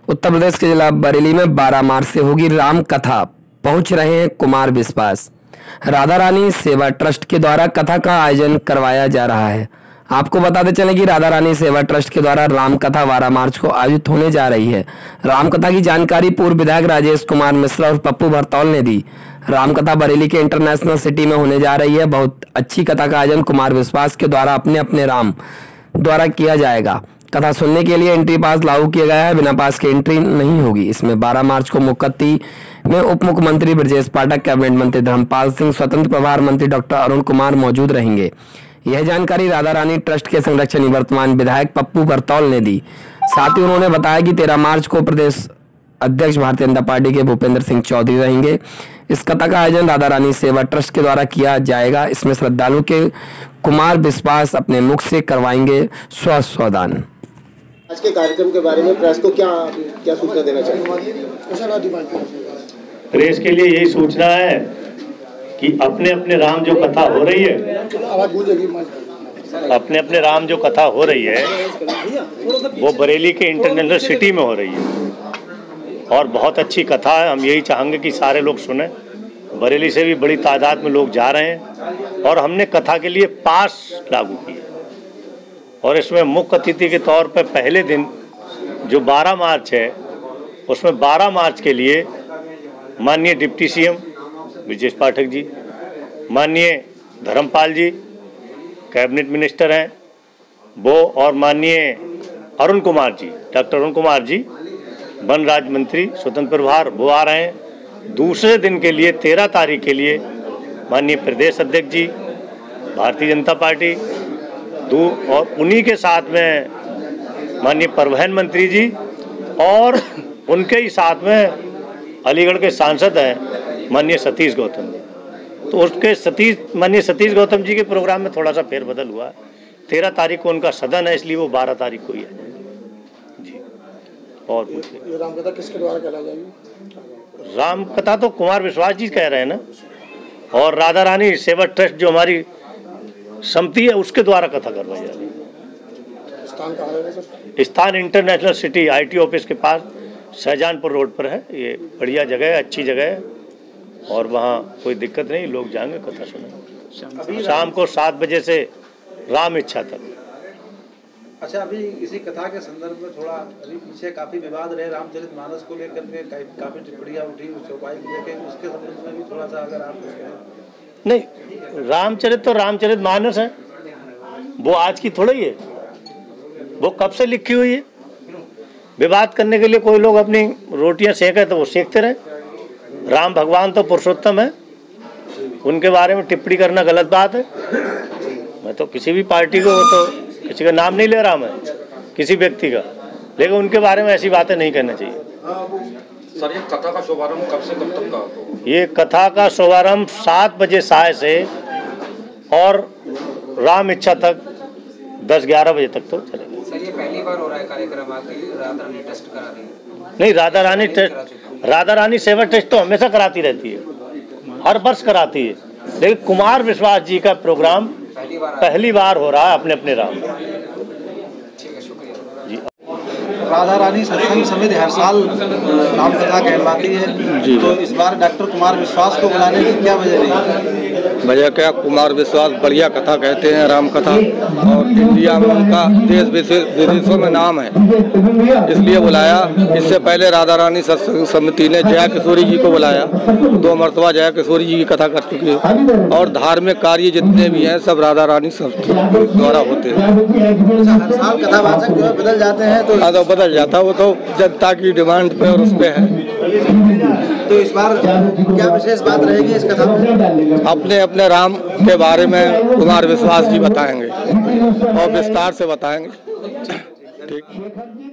उत्तर प्रदेश के जिला बरेली में 12 मार्च से होगी राम कथा। पहुंच रहे हैं कुमार विश्वास। राधा रानी सेवा ट्रस्ट के द्वारा कथा का आयोजन करवाया जा रहा है। आपको बताते चलें कि राधा रानी सेवा ट्रस्ट के द्वारा राम कथा 12 मार्च को आयोजित होने जा रही है। राम कथा की जानकारी पूर्व विधायक राजेश कुमार मिश्रा और पप्पू भरतौल ने दी। राम कथा बरेली के इंटरनेशनल सिटी में होने जा रही है। बहुत अच्छी कथा का आयोजन कुमार विश्वास के द्वारा अपने अपने राम द्वारा किया जाएगा। कथा सुनने के लिए एंट्री पास लागू किया गया है। बिना पास के एंट्री नहीं होगी। इसमें 12 मार्च को मुख्य अतिथि में उप मुख्यमंत्री ब्रजेश पाठक, कैबिनेट मंत्री धर्मपाल सिंह, स्वतंत्र प्रभार मंत्री डॉक्टर अरुण कुमार मौजूद रहेंगे। यह जानकारी राधा रानी ट्रस्ट के संरक्षक निवर्तमान विधायक पप्पू भरतौल ने दी। साथ ही उन्होंने बताया कि 13 मार्च को प्रदेश अध्यक्ष भारतीय जनता पार्टी के भूपेंद्र सिंह चौधरी रहेंगे। इस कथा का आयोजन राधा रानी सेवा ट्रस्ट के द्वारा किया जाएगा। इसमें श्रद्धालु के कुमार विश्वास अपने मुख से करवाएंगे स्वदान। आज के कार्यक्रम के बारे में प्रेस को क्या सूचना देना चाहिए? प्रेस के लिए यही सूचना है कि अपने अपने राम जो कथा हो रही है, अपने अपने राम जो कथा हो रही है वो बरेली के इंटरनेशनल सिटी में हो रही है और बहुत अच्छी कथा है। हम यही चाहेंगे कि सारे लोग सुने। बरेली से भी बड़ी तादाद में लोग जा रहे हैं और हमने कथा के लिए पास लागू किए और इसमें मुख्य अतिथि के तौर पर पहले दिन जो 12 मार्च है उसमें 12 मार्च के लिए माननीय डिप्टी सीएम ब्रजेश पाठक जी, माननीय धर्मपाल जी कैबिनेट मिनिस्टर हैं वो, और माननीय अरुण कुमार जी, डॉक्टर अरुण कुमार जी वन राज्य मंत्री स्वतंत्र प्रभार वो आ रहे हैं। दूसरे दिन के लिए 13 तारीख के लिए माननीय प्रदेश अध्यक्ष जी भारतीय जनता पार्टी और उन्हीं के साथ में माननीय परिवहन मंत्री जी और उनके ही साथ में अलीगढ़ के सांसद हैं माननीय सतीश गौतम जी। तो उसके माननीय सतीश गौतम जी के प्रोग्राम में थोड़ा सा फेरबदल हुआ। 13 तारीख को उनका सदन है, इसलिए वो 12 तारीख को ही है जी। और पूछिए, रामकथा किसके द्वारा कहलाई जाएगी? रामकथा तो कुमार विश्वास जी कह रहे हैं ना, और राधा रानी सेवा ट्रस्ट जो हमारी समिति है उसके द्वारा कथा करवाई जा रही है। स्थान कहाँ है सर? स्थान इंटरनेशनल सिटी IT ऑफिस के पास शाहजहानपुर रोड पर है। ये बढ़िया जगह है, अच्छी जगह है और वहाँ कोई दिक्कत नहीं, लोग जाएंगे कथा सुनेंगे शाम को 7 बजे से राम इच्छा तक। अच्छा, अभी इसी कथा के संदर्भ में थोड़ा अभी पीछे काफी विवाद रहे रामचरितमानस को लेकर के, काफी टिप्पणियां उठी चौपाई को लेकर, उसके संबंध में भी थोड़ा सा अगर आप कुछ कहें। नहीं, रामचरितमानस है वो आज की थोड़ी है, वो कब से लिखी हुई है। विवाद करने के लिए कोई लोग अपनी रोटियां सेके तो वो सेकते रहे। राम भगवान तो पुरुषोत्तम है, उनके बारे में टिप्पणी करना गलत बात है। मैं तो किसी भी पार्टी को, तो किसी का नाम नहीं ले रहा मैं, किसी व्यक्ति का, लेकिन उनके बारे में ऐसी बातें नहीं करनी चाहिए। सर, ये कथा का शुभारंभ कब से कब तक का? ये कथा का शुभारंभ 7 बजे साय से और राम इच्छा तक 10-11 बजे तक तो चलेगा। सर, ये पहली बार हो रहा है कार्यक्रम आपकी राधा रानी ट्रस्ट करा रही है? नहीं, राधा रानी सेवा ट्रस्ट तो हमेशा कराती रहती है, हर वर्ष कराती है, लेकिन कुमार विश्वास जी का प्रोग्राम पहली बार हो रहा है अपने अपने राम। राधा रानी सत्संग समिति हर साल राम कथा कहलवाती है जी, तो इस बार डॉक्टर कुमार विश्वास को बुलाने की क्या वजह रही? वजह क्या, कुमार विश्वास बढ़िया कथा कहते हैं, राम कथा, और इंडिया में उनका देश विदेशों में नाम है, इसलिए बुलाया। इससे पहले राधा रानी सत्संग समिति ने जया किशोरी जी को बुलाया, 2 मरतबा जया किशोरी जी की कथा कर चुकी है, और धार्मिक कार्य जितने भी हैं सब राधा रानी द्वारा होते हैं। हर साल कथावाचक जो है बदल जाते हैं, तो बदल जाता, वो तो जनता की डिमांड पे और उस पे है। तो इस बार क्या विशेष बात रहेगी इस कथा में? अपने अपने राम के बारे में कुमार विश्वास जी बताएंगे और विस्तार से बताएंगे। ठीक।